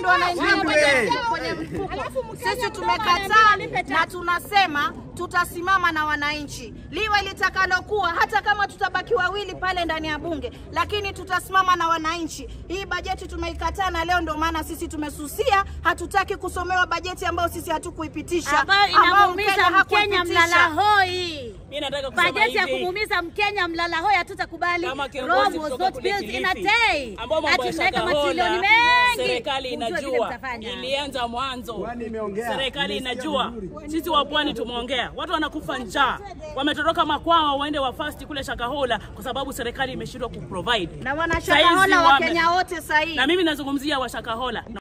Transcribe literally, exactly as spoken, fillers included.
ndio wanaingia kwenye kwenye mfuko. Sisi tumekataa na tunasema tutasimama na wananchi. Liwe litakalokuwa, hata kama tutabaki wawili pale ndani ya bunge, lakini tutasimama na wananchi. Hii bajeti tumeikataa na leo ndio maana sisi tumesusia, hatutaki kusomewa bajeti ambayo sisi hatukuipitisha. Ambayo inamuumiza Mkenya mlala hoi. Mimi nataka kusema hivi. Bajeti ya kumuumiza Mkenya mlala hoi hatutakubali. Rome was not built in a day. Atumeka matilioni mengi. Serikali inajua. Ilianza mwanzo. Serikali inajua. Sisi wa pwani tumeongea. Watu wanakufa njaa. Wametoroka makwao waende wa fast kule Shakahola kwa sababu serikali imeshindwa kuprovide. Na wana Shakahola wa Kenya wote sahihi. Na mimi nazungumzia wa Shakahola.